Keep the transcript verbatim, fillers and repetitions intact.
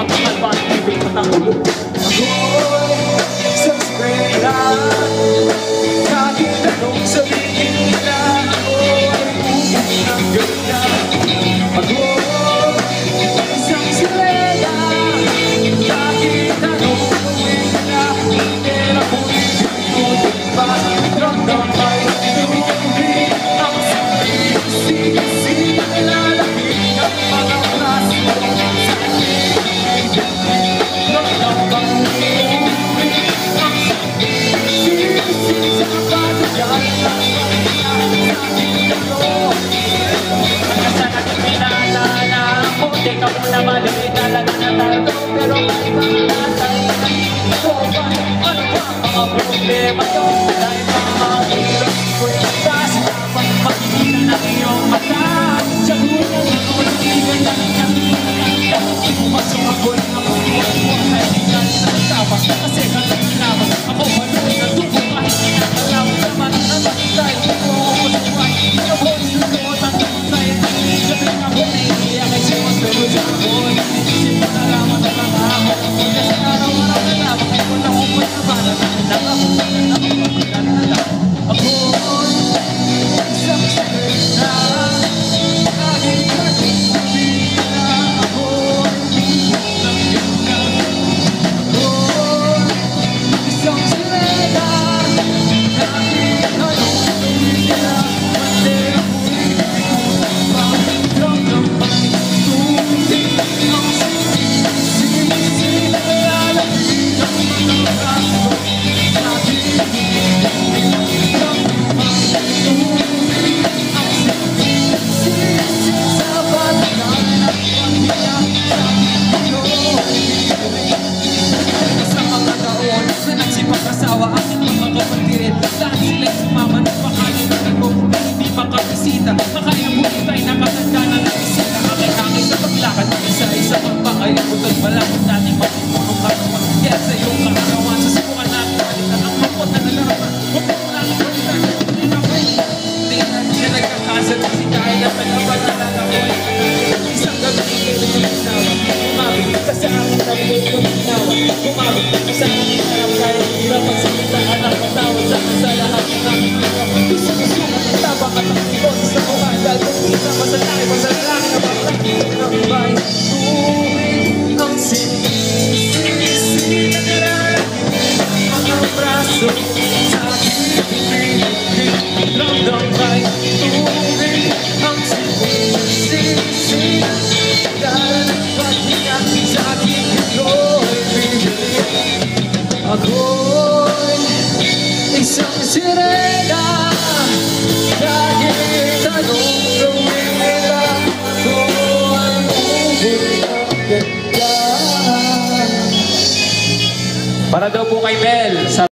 pagmamahal, pag-ibig at ang ulo. Ako'y sa eskwela, kahit anong sabihin nila, ako ay uwi ng ganda. Ako'y isang sirena, kahit anong gawin nila, pero ako'y pinutulog pa. Ramdam ay inuwi ang sisi-sisi na nilalapit ang mga braso sa akin. Ramdam ay inuwi ang sisi-sisi sa patuloy na sa aking dalo. Sa aking pinalala mo, di ka muna madali talaga na tardo, pero may mga natay ko ba? Ano ba mga problema yun? Dahil mga hirap ko yung tas, dapat makikita ng iyong mata. Sagunan ako, hindi ka lang nakikita. Pumasok ako ng ako, huwag na tingnan ng tapas. Kasi katalaman, ako manoy na tubo kahit kinakalaman naman ang namatay. Ako ako sa buhay, ako ko sinuot ang namatay. Sabi nga ako naiiyak ay sinusunod sa ako'y inisip mo na lamang na lang ako. Kasi araw-araw na lamang ay wala ko pa naman na lang ako. Ako'y isang sirena, kahit anong sabihin na ako'y ng ganda. Ako'y isang sirena, kahit anong sabihin na pati ako'y ramdam ang tubig ang sisi-sisi na nilalapit ang mga braso sa akin. Pag-asawa, aking mga kapatid, lahat sila'y sumama ng pakain na ako, hindi makabisita. Makaya bulit ay nakatanda na nagisita. Aking-aking sa paglakad, isa-isa pagpakay, butag malakot nating matipunong katawan. Kaya sa iyong kakakawan, sa subukan natin balikan ang mapot na nalaraman. Huwag mo natin balikan, hindi na kayo. Hindi na siya nagkakasal, kasi kaya tagabal na lalakoy. Isang gabi kayo na yung ginawa, umabig ka sa aking tabi yung ginawa. Umabig ka sa aking harap kaya hirap magsalita, anak matawad sa sa lahat ng aking hirap. Gusto-gusto ka ng tabang at ang boses sa mukha. Dahil kung minsan masalaki, masalaki na masalaki ng iba'y tuwing ang sisi-sisi na nilalapit ang mga braso sa aking pinig. Ramdam ay tuwing ang sisi-sisi na nilalapit niya sa aking pinig. Ako'y isang sirena, kahit anong gawin nila, ako ay uwi ng ganda. Para daw po kay Mel.